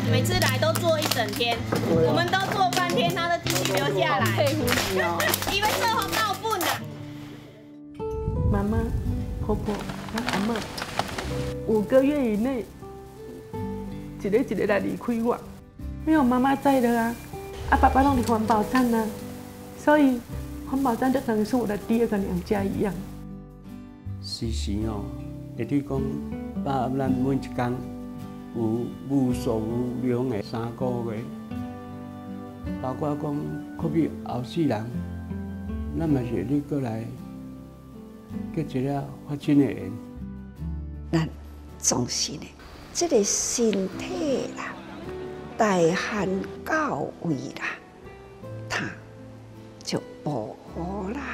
每次来都做一整天，我们都做半天，他都继续留下来。 佩服你哦！ 以为做红到笨啊！ 妈妈、婆婆、阿嬷，5个月以内，一个来离开我，没有妈妈在了啊，爸爸拢离环保站呢，所以环保站就等于是我的第2个娘家一样。 时时哦，会去讲，爸咱每一天有无数有量的3个月，包括讲，可比后世人，咱嘛是你过来结一个发展的缘。 咱总是呢，这个身体啦，大汉到位啦，他就保护啦。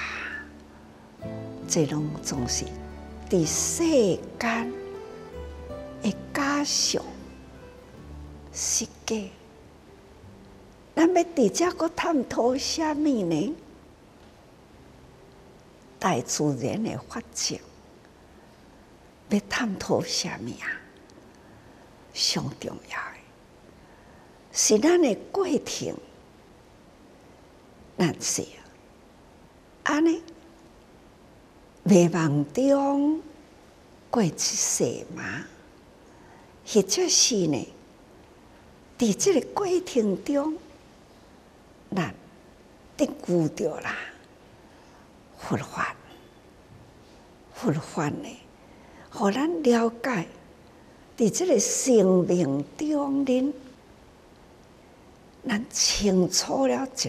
这拢总是伫世间的假象设计。咱要伫遮个探讨啥物呢？大自然的法则，要探讨啥物啊？上重要的是咱的过程，咱是安尼。迷茫中过一世吗？或者是呢？伫这个过程中，咱得遇到啦佛法，佛法呢，互咱了解，伫这个生命中呢，咱清楚了一项，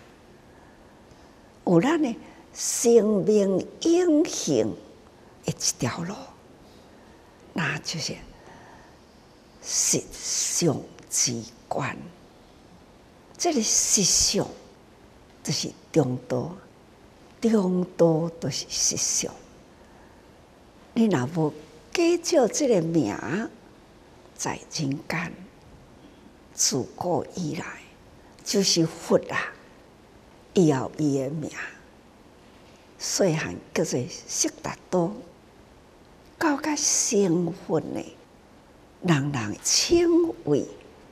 有咱呢。生命永恒的一条路，那就是实相之观。这个实相就是中道，中道就是实相。你若无记照这个名，在人间，自古以来就是佛啊，伊有伊的名。细汉叫做悉达多，到甲成佛呢，人人称为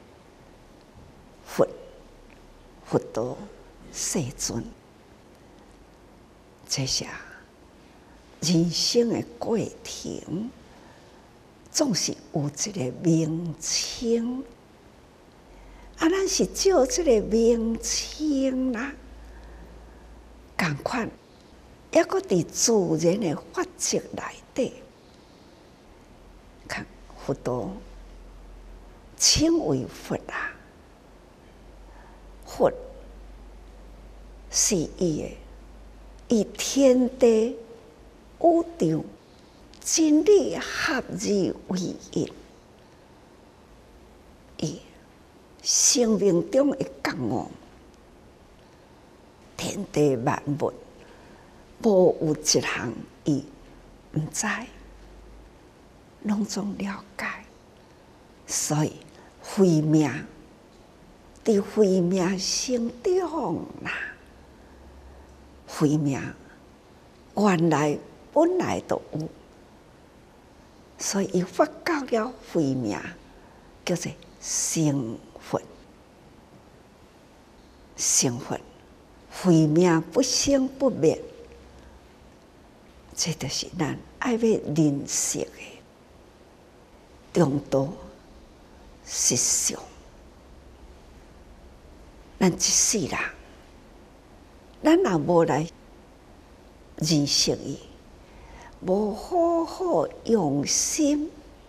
佛，佛陀世尊。这些人生的过程，总是有一个名称，咱是照这个名称啦，同款。抑搁伫自然的法则内底，看佛陀称为佛啊，佛是以天地宇宙真理合而为一，以生命中的觉悟，天地万物。无有一项伊毋知，拢总了解，所以慧命伫慧命生长啦。慧命原来本来就有，所以伊发觉了慧命，叫做成佛。成佛，慧命不生不灭。这就是咱爱要认识的中道实相。咱一世人，咱若无来认识伊，无好好用心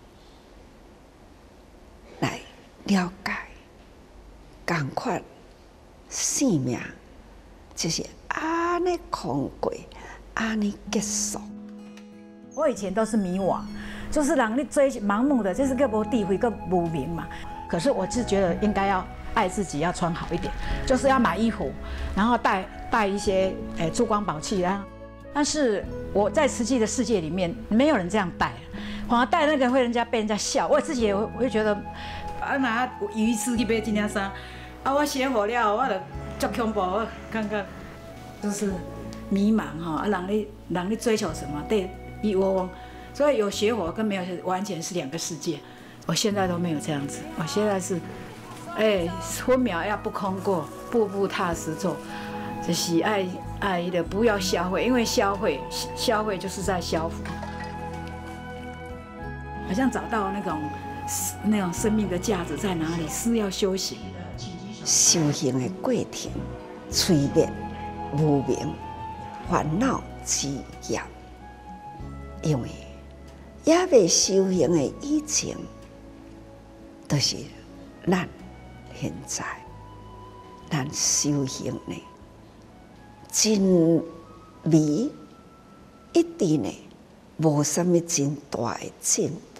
来了解，同款生命就是安尼空过。安尼结束。 我以前都是迷惘，就是人你追盲目的，就是个无智慧、个无明嘛。可是我是觉得应该要爱自己，要穿好一点，就是要买衣服，然后带一些珠光宝气啊。但是我在实际的世界里面，没有人这样戴，反而戴那个会被人家笑。我自己也会觉得，拿有鱼刺去买这件衫，我写好了，我就足恐怖，我感觉就是迷茫哈，人你追求什么？对，一窝蜂，所以有学佛跟没有完全是2个世界。 我现在都没有这样子，我现在是，分秒要不空过，步步踏实做，就是爱的不要消费，因为消费就是在消福，好像找到那种生命的价值在哪里，是要修行。 修行的过程，催眠无明烦恼之业，因为也未修行的以前，都是咱现在咱修行呢，真微一直呢，无什么真大的进步。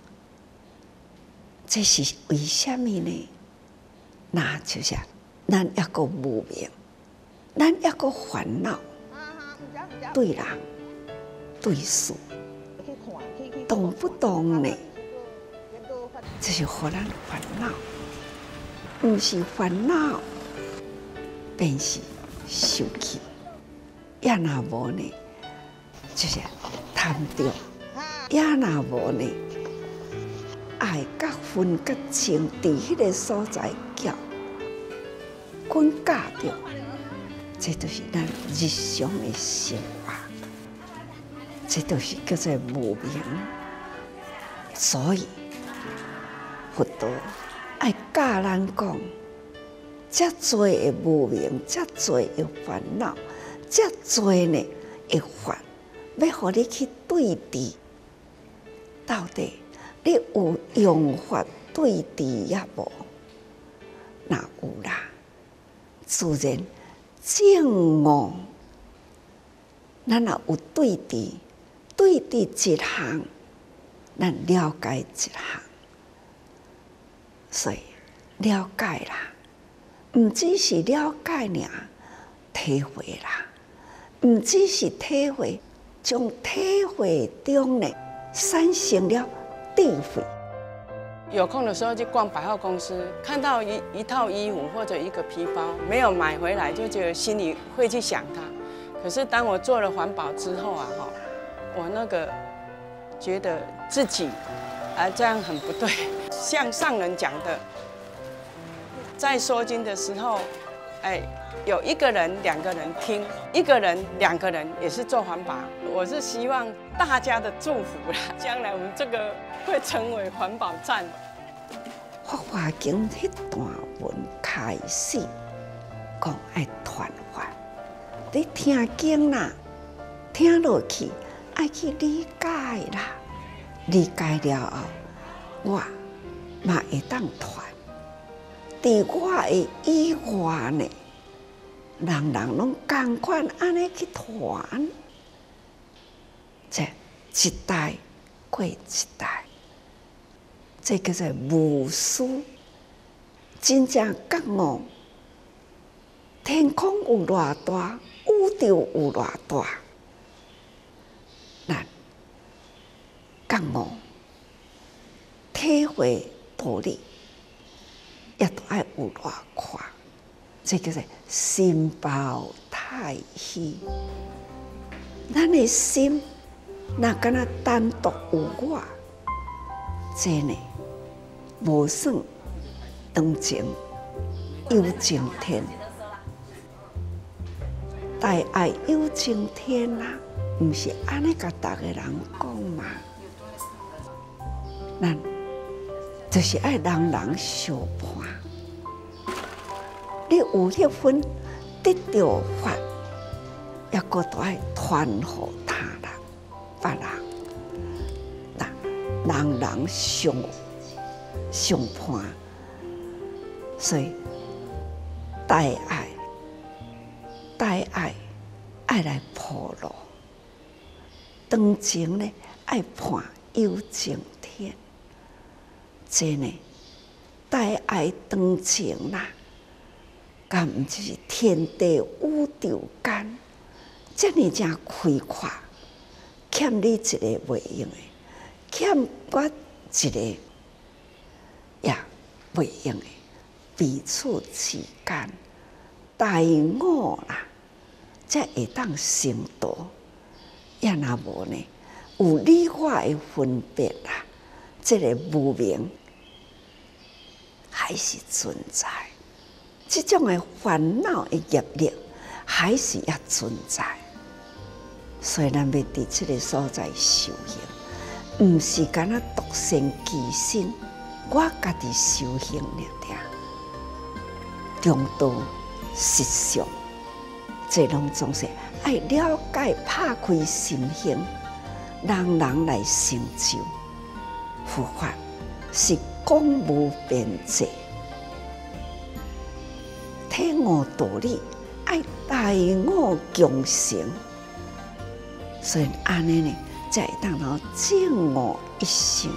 这是为什么呢？那就是咱一个无明，咱一个烦恼，对人对事，动不动呢，就是互咱烦恼，不是烦恼，便是受气。也若无呢，就是贪着；也若无呢，爱甲恨甲情伫迄个所在叫滚嫁着，这就是咱日常的生活，这就是叫做无明。所以佛陀爱教咱讲，遮多的无明，遮多的烦恼，遮多呢的法，要互你去对治，到底你有用法对治也无？若有啦，自然正误。咱若有对治，对治一项，咱了解一项，所以了解啦，唔只是了解尔，体会啦，唔只是体会，从体会中呢产生了智慧。 有空的时候去逛百货公司，看到一套衣服或者一个皮包没有买回来，就觉得心里会去想它。可是当我做了环保之后啊，我那个觉得自己这样很不对。像上人讲的，在说经的时候，有一个人、两个人听，一个人、两个人也是做环保。我是希望大家的祝福啦，将来我们这个会成为环保站。 《法华经》迄段文开始讲爱传法，你听经啦，听落去爱去理解啦，理解了后，我嘛会当传。伫我的以外呢，人拢同款安尼去传，这一代过一代，这叫做无私。真正觉悟，天空有偌大，宇宙有偌大，咱觉悟体会道理，也都爱有偌宽。这叫做心包太虚。咱的心若敢若单独有我，这呢无算长情有情天，大爱有情天啊，毋是安尼甲逐个人讲嘛？咱就是爱人人相伴。你有迄份得到法，也搁都爱传互他人、别人，人人相伴。所以大爱爱来铺路，长情呢爱伴有情天。这呢大爱长情啦。敢毋就是天地宇宙间，遮尔正开阔，欠你一个袂用的，欠我一个也袂用的，彼此之间大我啦，才会当成道。也若无呢，有你我的分别啦， 这个无明还是存在，这种的烦恼的业力还是也存在。所以咱要伫这个所在修行，唔是干那独善其身，我家己修行了，中道实相，这拢总是爱了解、拍开心胸，人人来成就。佛法是讲无边际，体悟道理，爱大我共成。所以安尼呢，才会当到正我一心，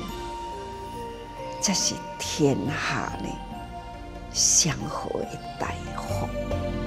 这是天下呢祥和的大福。